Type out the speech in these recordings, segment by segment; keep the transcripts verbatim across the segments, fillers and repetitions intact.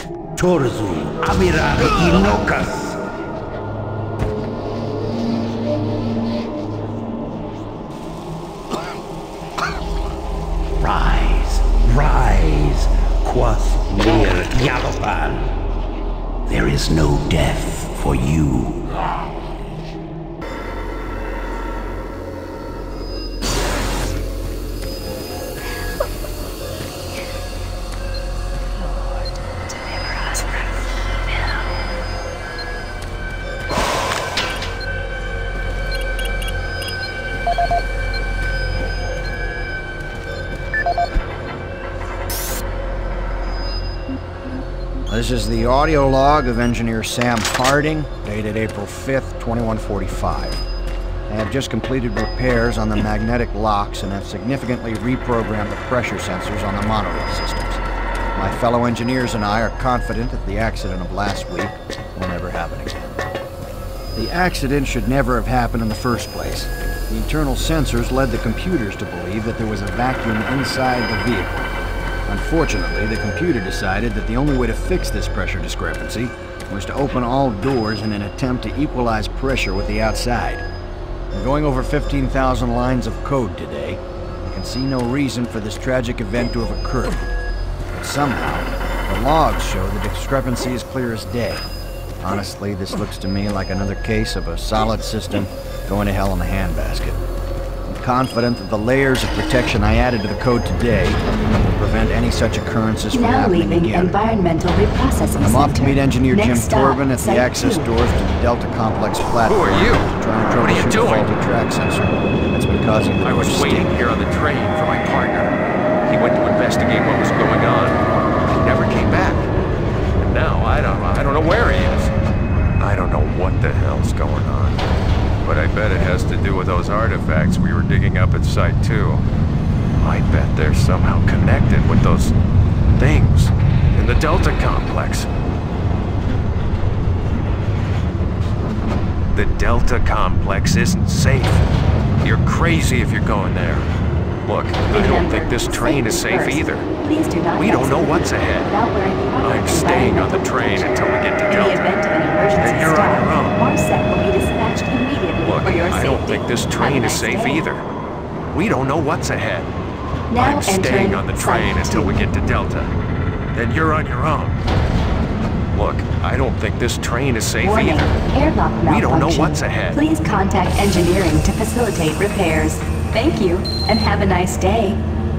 Torzu Amirare Inokas. Rise, rise, Quoth Mir Yalopan. There is no death for you. This is the audio log of Engineer Sam Harding, dated April fifth, twenty-one forty-five. I have just completed repairs on the magnetic locks and have significantly reprogrammed the pressure sensors on the monorail systems. My fellow engineers and I are confident that the accident of last week will never happen again. The accident should never have happened in the first place. The internal sensors led the computers to believe that there was a vacuum inside the vehicle. Unfortunately, the computer decided that the only way to fix this pressure discrepancy was to open all doors in an attempt to equalize pressure with the outside. In going over fifteen thousand lines of code today, I can see no reason for this tragic event to have occurred. But somehow, the logs show the discrepancy is clear as day. Honestly, this looks to me like another case of a solid system going to hell in a handbasket. I'm confident that the layers of protection I added to the code today will prevent any such occurrences from now happening leaving again. Environmental Reprocessing I'm off to Center. meet Engineer Next Jim stop, Torben at the Site access two. doors to the Delta Complex platform. Who are you? Trying to What are you troubleshoot a doing? faulty track sensor that's been causing the I was doors to waiting stick. here on the train for my partner. He went to investigate what was going on. He never came back. And now I don't I don't know where he is. I don't know what the hell's going on. But I bet it has to do with those artifacts we were digging up at Site two. I bet they're somehow connected with those things in the Delta Complex. The Delta Complex isn't safe. You're crazy if you're going there. Look, I don't think this train is safe either. Please do not We don't know exit what's ahead. without wearing proper I'm staying on the environmental train until we get to protection. In the Delta. event of an emergency Then you're on stop, your own. Marset will be dispatched immediately Look, for your I safety. don't think this Have a train is nice safe day. either. We don't know what's ahead. Now I'm staying entering on the train Site until two. we get to Delta. Then you're on your own. Look, I don't think this train is safe Warning, either. airlock malfunction. We don't know what's ahead. Please contact engineering to facilitate repairs. Thank you, and have a nice day.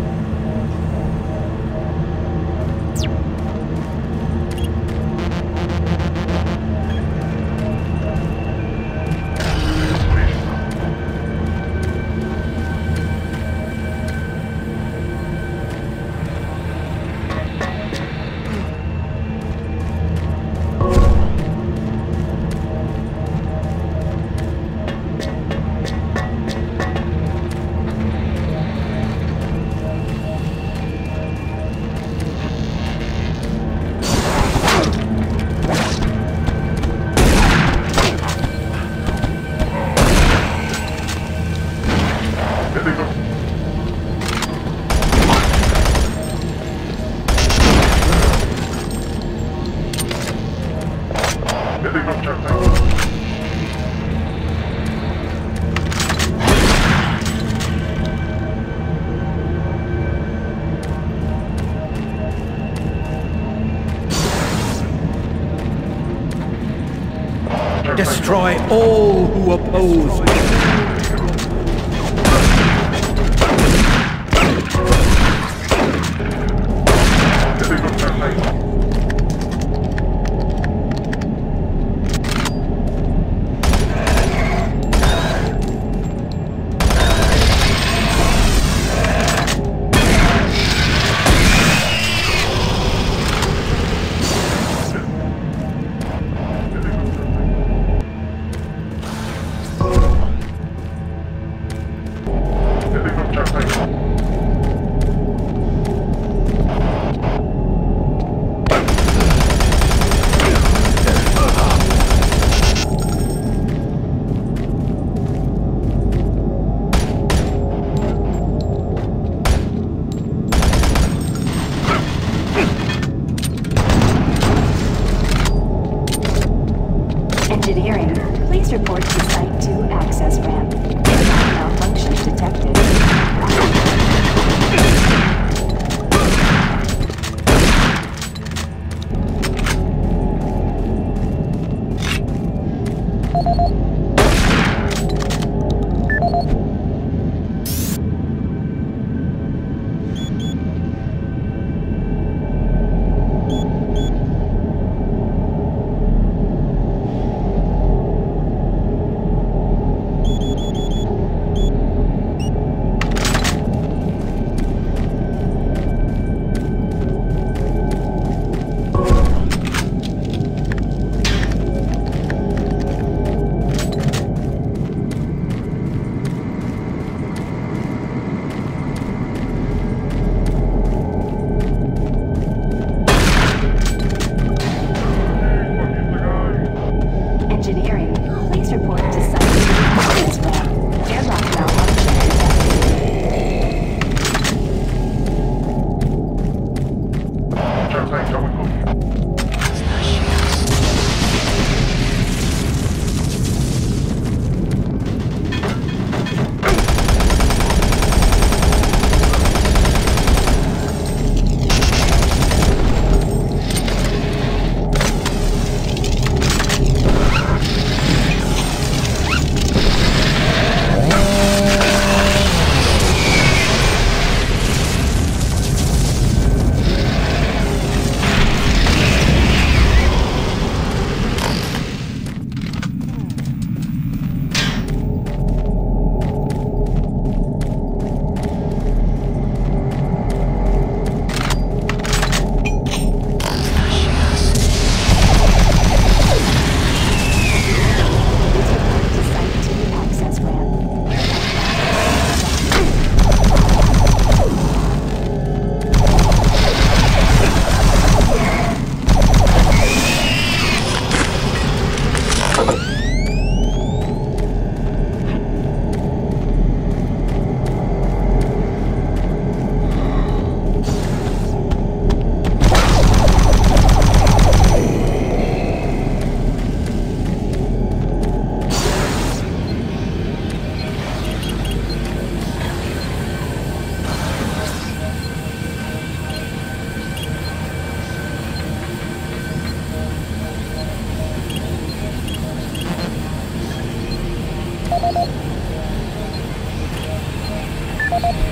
Destroy all who oppose me.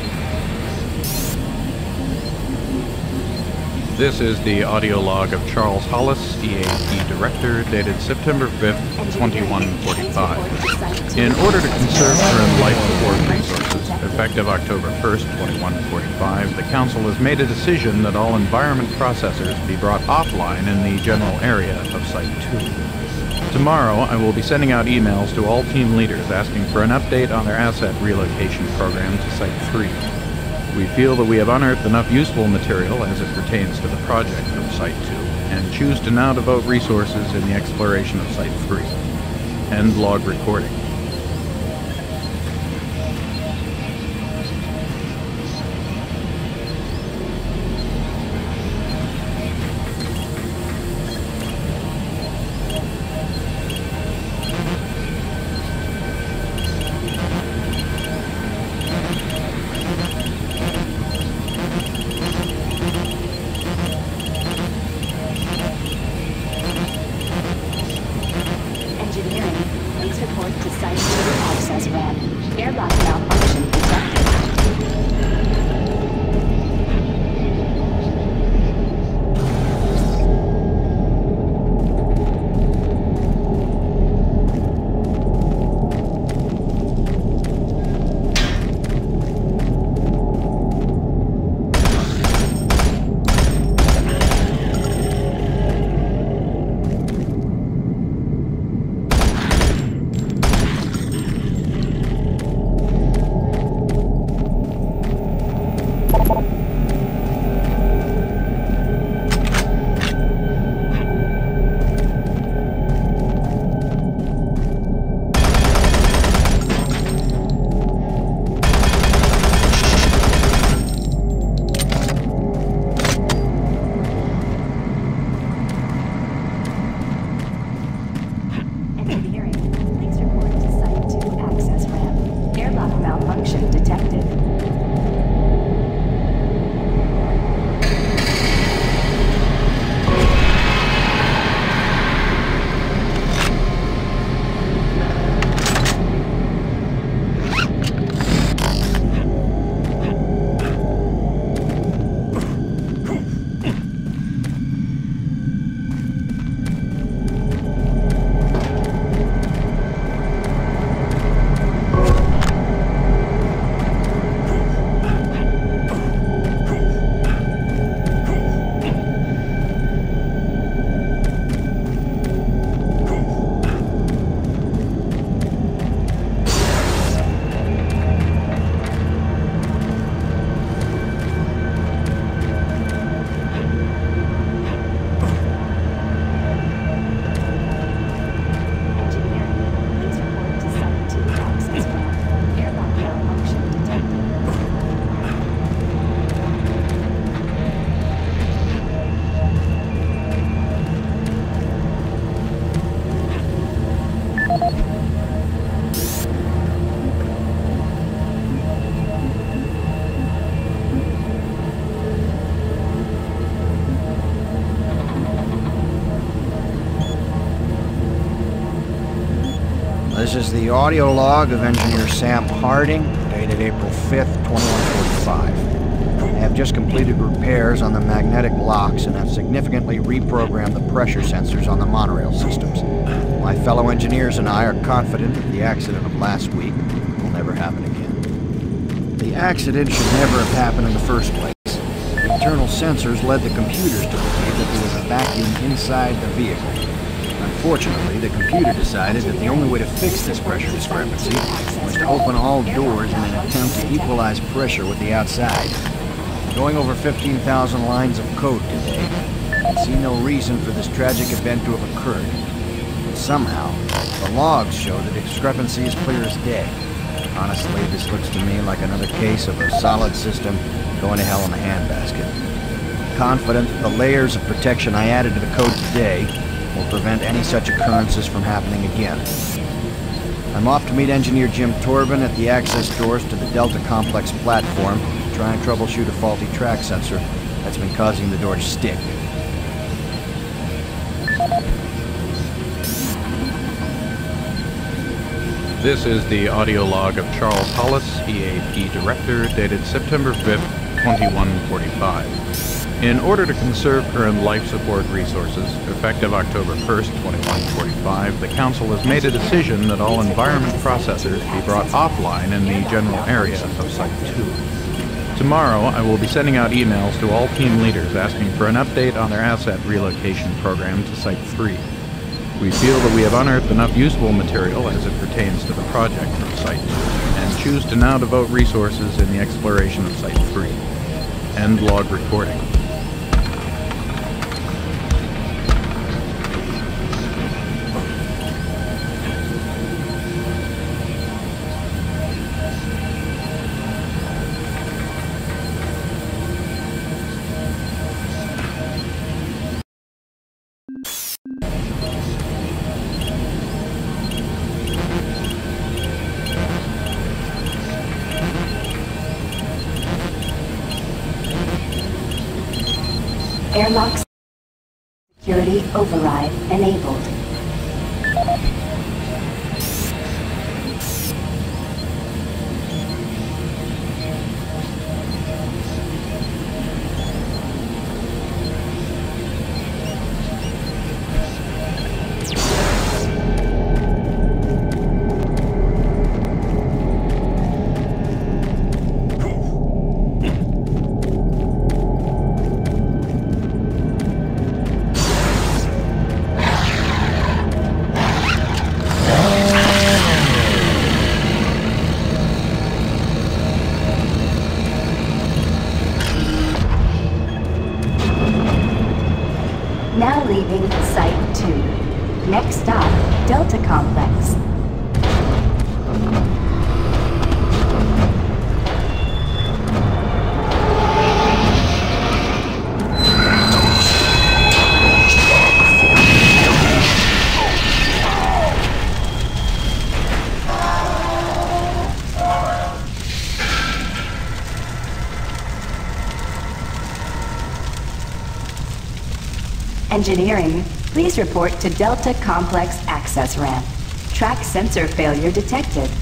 This is the audio log of Charles Hollis, E A P Director, dated September fifth, twenty-one forty-five. In order to conserve current life support resources, effective October first, twenty-one forty-five, the Council has made a decision that all environment processors be brought offline in the general area of Site two. Tomorrow, I will be sending out emails to all team leaders asking for an update on their asset relocation program to Site three. We feel that we have unearthed enough useful material as it pertains to the project of Site two, and choose to now devote resources in the exploration of Site three. End log recording. This is the audio log of Engineer Sam Harding, dated April fifth, twenty-one forty-five. I have just completed repairs on the magnetic locks and have significantly reprogrammed the pressure sensors on the monorail systems. My fellow engineers and I are confident that the accident of last week will never happen again. The accident should never have happened in the first place. The internal sensors led the computers to believe that there was a vacuum inside the vehicle. Unfortunately, the computer decided that the only way to fix this pressure discrepancy was to open all doors in an attempt to equalize pressure with the outside. Going over fifteen thousand lines of code today, I see no reason for this tragic event to have occurred. But somehow, the logs show that the discrepancy is clear as day. Honestly, this looks to me like another case of a solid system going to hell in a handbasket. Confident that the layers of protection I added to the code today will prevent any such occurrences from happening again. I'm off to meet Engineer Jim Torben at the access doors to the Delta Complex platform to try and troubleshoot a faulty track sensor that's been causing the door to stick. This is the audio log of Charles Hollis, E A P Director, dated September fifth, twenty-one forty-five. In order to conserve current life support resources, effective October first, twenty-one forty-five, the Council has made a decision that all environment processors be brought offline in the general area of Site two. Tomorrow, I will be sending out emails to all team leaders asking for an update on their asset relocation program to Site three. We feel that we have unearthed enough usable material as it pertains to the project from Site two, and choose to now devote resources in the exploration of Site three. End log recording. Airlock security override enabled. Now leaving Site two. Next stop, Delta Complex. Engineering, please report to Delta Complex access ramp. Track sensor failure detected.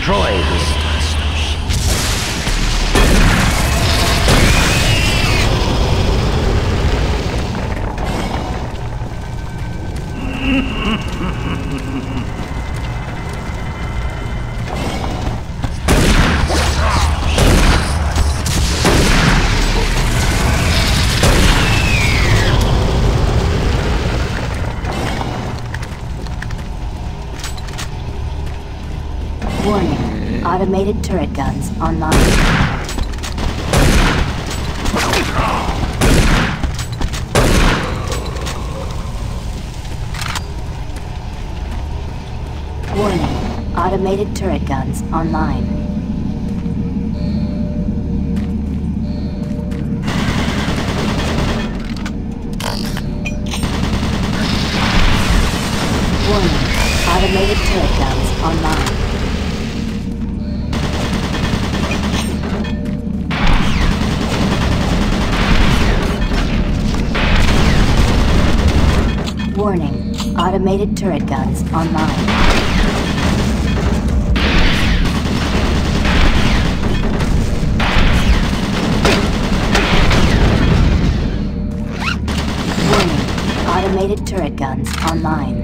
destroy the Star Station. Warning. Automated turret guns online. Warning. Automated turret guns online. Warning. Automated turret guns online. Warning. Automated turret guns online. Warning. Automated turret guns online.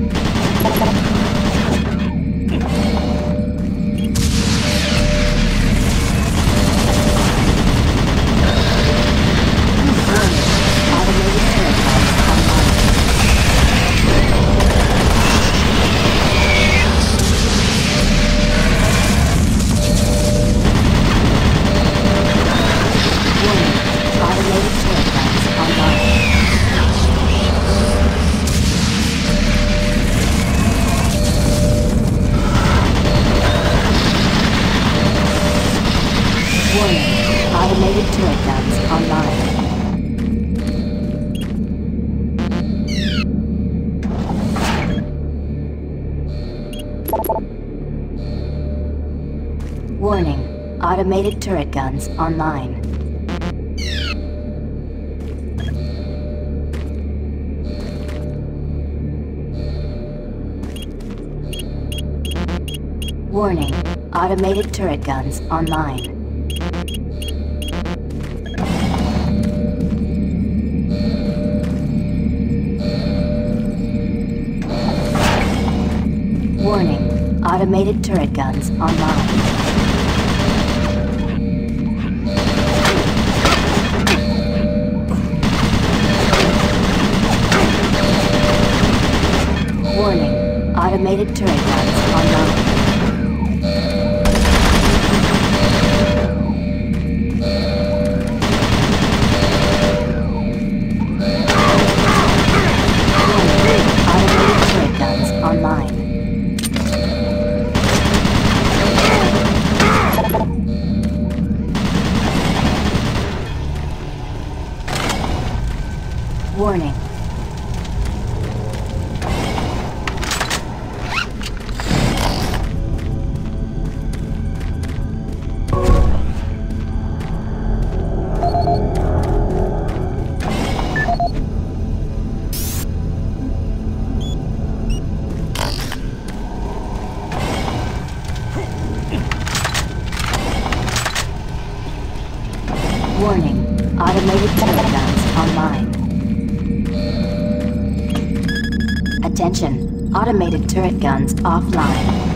Automated turret guns online. Warning. Automated turret guns online. Warning. Automated turret guns online. Warning. Automated turret guns online. Warning. Automated turret guns online. Warning. Warning. Automated turret guns online. Attention. Automated turret guns offline.